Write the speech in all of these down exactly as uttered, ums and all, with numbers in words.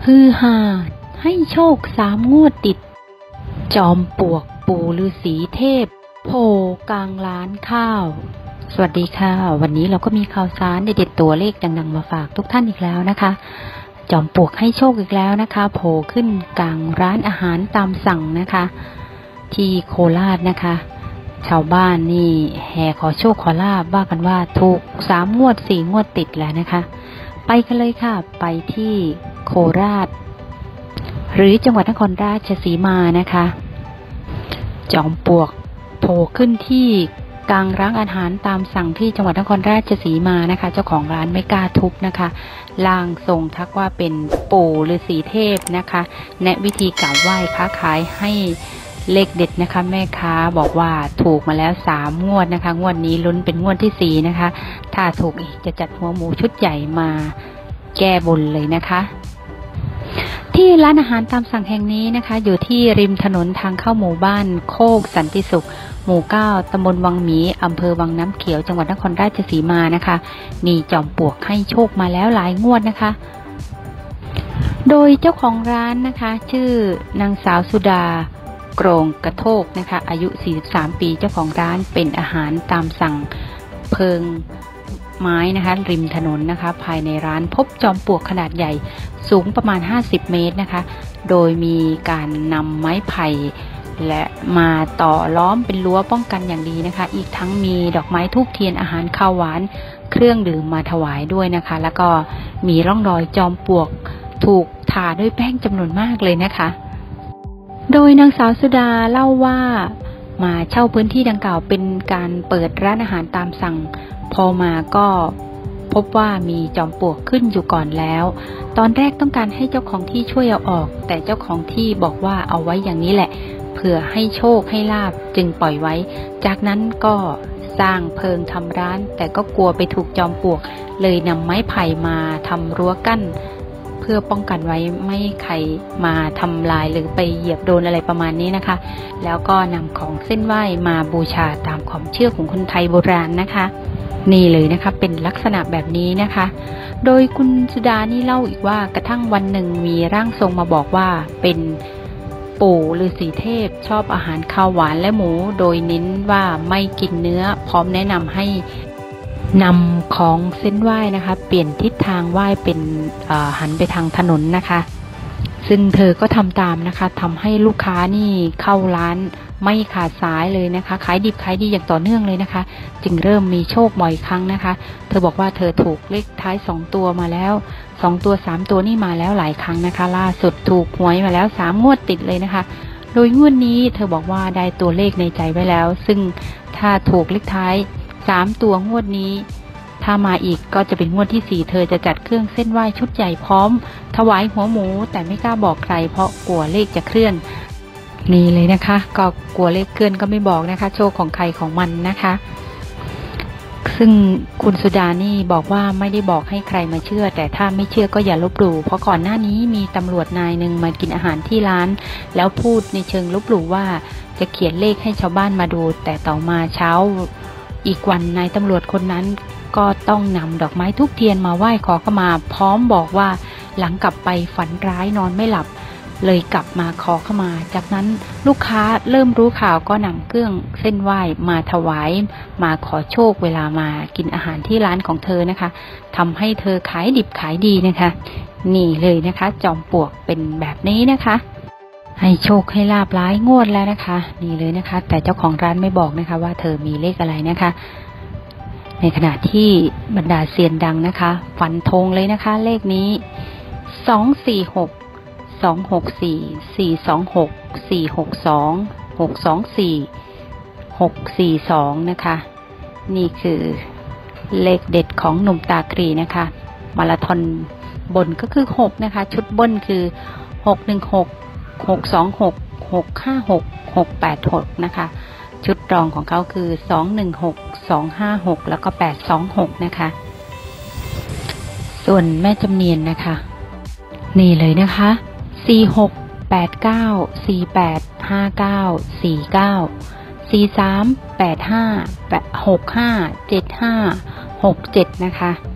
ฮือฮาให้โชคสามงวดติดจอมปลวกปู่ฤาษีเทพโผล่กลางร้านข้าวสวัสดีค่ะวันนี้เราก็มีข่าวสารเด็ดๆตัวเลขดังๆมาฝากทุกท่านอีกแล้วนะคะจอมปลวกให้โชคอีกแล้วนะคะโผล่ขึ้นกลางร้านอาหารตามสั่งนะคะที่โคราชนะคะชาวบ้านนี่แห่ขอโชคขอลาบว่ากันว่าถูกสามงวดสี่งวดติดแล้วนะคะไปกันเลยค่ะไปที่โคราชหรือจังหวัดนครราชสีมานะคะจอมปลวกโผล่ขึ้นที่กลางร้านอาหารตามสั่งที่จังหวัดนครราชสีมานะคะเจ้าของร้านไม่กล้าทุบนะคะล่างทรงทักว่าเป็นปู่ฤาษีเทพนะคะแนะวิธีกราบไหว้ค้าขายให้เลขเด็ดนะคะแม่ค้าบอกว่าถูกมาแล้วสามงวดนะคะงวดนี้ลุ้นเป็นงวดที่สี่นะคะถ้าถูกอีกจะจัดหัวหมูชุดใหญ่มาแก้บนเลยนะคะที่ร้านอาหารตามสั่งแห่งนี้นะคะอยู่ที่ริมถนนทางเข้าหมู่บ้านโคกสันติสุขหมู่เก้าตำบลวังหมีอำเภอวังน้ำเขียวจังหวัดนครราชสีมานะคะมีจอมปลวกให้โชคมาแล้วหลายงวดนะคะโดยเจ้าของร้านนะคะชื่อนางสาวสุดาโกรงกระโทกนะคะอายุสี่สิบสามปีเจ้าของร้านเป็นอาหารตามสั่งเพิงไม้นะคะริมถนนนะคะภายในร้านพบจอมปลวกขนาดใหญ่สูงประมาณห้าสิบเมตรนะคะโดยมีการนำไม้ไผ่และมาต่อล้อมเป็นรั้วป้องกันอย่างดีนะคะอีกทั้งมีดอกไม้ธูปเทียนอาหารข้าวหวานเครื่องดื่มมาถวายด้วยนะคะแล้วก็มีร่องรอยจอมปลวกถูกทาด้วยแป้งจำนวนมากเลยนะคะโดยนางสาวสุดาเล่าว่ามาเช่าพื้นที่ดังกล่าวเป็นการเปิดร้านอาหารตามสั่งพอมาก็พบว่ามีจอมปลวกขึ้นอยู่ก่อนแล้วตอนแรกต้องการให้เจ้าของที่ช่วยเอาออกแต่เจ้าของที่บอกว่าเอาไว้อย่างนี้แหละเผื่อให้โชคให้ลาภจึงปล่อยไว้จากนั้นก็สร้างเพิงทำร้านแต่ก็กลัวไปถูกจอมปลวกเลยนำไม้ไผ่มาทำรั้วกั้นเพื่อป้องกันไว้ไม่ให้ใครมาทำลายหรือไปเหยียบโดนอะไรประมาณนี้นะคะแล้วก็นำของเส้นไหว้มาบูชาตามความเชื่อของคนไทยโบราณนะคะนี่เลยนะคะเป็นลักษณะแบบนี้นะคะโดยคุณสุดานี่เล่าอีกว่ากระทั่งวันหนึ่งมีร่างทรงมาบอกว่าเป็นปู่ฤาษีเทพชอบอาหารข้าวหวานและหมูโดยเน้นว่าไม่กินเนื้อพร้อมแนะนำให้นำของเส้นไหว้นะคะเปลี่ยนทิศทางไหว้เป็นหันไปทางถนนนะคะซึ่งเธอก็ทำตามนะคะทำให้ลูกค้านี่เข้าร้านไม่ขาดสายเลยนะคะขายดิบขายดีอย่างต่อเนื่องเลยนะคะจึงเริ่มมีโชคบ่อยครั้งนะคะเธอบอกว่าเธอถูกเลขท้ายสองตัวมาแล้วสองตัวสามตัวนี่มาแล้วหลายครั้งนะคะล่าสุดถูกหวยมาแล้วสามงวดติดเลยนะคะโดยงวดนี้เธอบอกว่าได้ตัวเลขในใจไว้แล้วซึ่งถ้าถูกเลขท้ายสามตัวงวดนี้ถ้ามาอีกก็จะเป็นงวดที่สี่เธอจะจัดเครื่องเส้นไหว้ชุดใหญ่พร้อมถวายหัวหมูแต่ไม่กล้าบอกใครเพราะกลัวเลขจะเคลื่อนนี่เลยนะคะก็กลัวเลขเคลื่อนก็ไม่บอกนะคะโชคของใครของมันนะคะซึ่งคุณสุดานี่บอกว่าไม่ได้บอกให้ใครมาเชื่อแต่ถ้าไม่เชื่อก็อย่าลบหลู่เพราะก่อนหน้านี้มีตำรวจนายหนึ่งมากินอาหารที่ร้านแล้วพูดในเชิงลบหลู่ว่าจะเขียนเลขให้ชาวบ้านมาดูแต่ต่อมาเช้าอีกวันนายตำรวจคนนั้นก็ต้องนำดอกไม้ธูปเทียนมาไหว้ขอเข้ามาพร้อมบอกว่าหลังกลับไปฝันร้ายนอนไม่หลับเลยกลับมาขอเข้ามาจากนั้นลูกค้าเริ่มรู้ข่าวก็นำเครื่องเส้นไหว้มาถวายมาขอโชคเวลามากินอาหารที่ร้านของเธอนะคะทำให้เธอขายดิบขายดีนะคะนี่เลยนะคะจอมปลวกเป็นแบบนี้นะคะให้โชคให้ลาภหลายงวดแล้วนะคะนี่เลยนะคะแต่เจ้าของร้านไม่บอกนะคะว่าเธอมีเลขอะไรนะคะในขณะที่บรรดาเซียนดังนะคะฟันธงเลยนะคะเลขนี้สองสี่หกสองหกสี่สี่สองหกสี่หกสองหกสองสี่หกสี่สองนะคะนี่คือเลขเด็ดของหนุ่มตาครีนะคะมาราธอนบนก็คือหกนะคะชุดบนคือหกหนึ่งหกหกสองหกหกห้าหกหกแปดหกนะคะชุดรองของเขาคือสองหนึ่งหกสองห้าหกแล้วก็แปดสองหกนะคะส่วนแม่จำเนียนนะคะนี่เลยนะคะสี่หกแปดเก้าสี่แปดห้าเก้าสี่เก้าสี่สามแปดห้าแปดหกห้าเจ็ดห้าหกเจ็ดนะคะ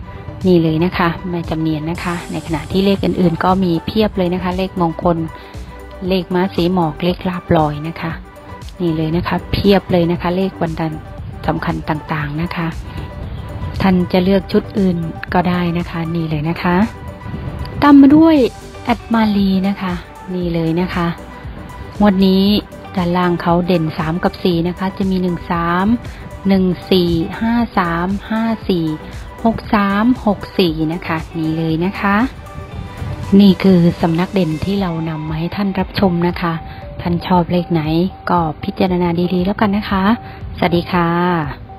นี่เลยนะคะแม่จำเนียนนะคะ ในขณะที่เลขอื่นๆก็มีเพียบเลยนะคะ เลขมงคลเลขม้าสีหมอกเลขลาบลอยนะคะนี่เลยนะคะเพียบเลยนะคะ เลขวันดันสำคัญต่างๆนะคะท่านจะเลือกชุดอื่นก็ได้นะคะนี่เลยนะคะตามมาด้วยแอดมาลีนะคะนี่เลยนะคะงวดนี้ด้านล่างเขาเด่นสามกับสี่นะคะจะมีหนึ่ง สาม หนึ่ง สี่ ห้า สาม ห้า สี่ หก สาม หก สี่นะคะนี่เลยนะคะนี่คือสำนักเด่นที่เรานำมาให้ท่านรับชมนะคะท่านชอบเลขไหนก็พิจารณาดีๆแล้วกันนะคะสวัสดีค่ะ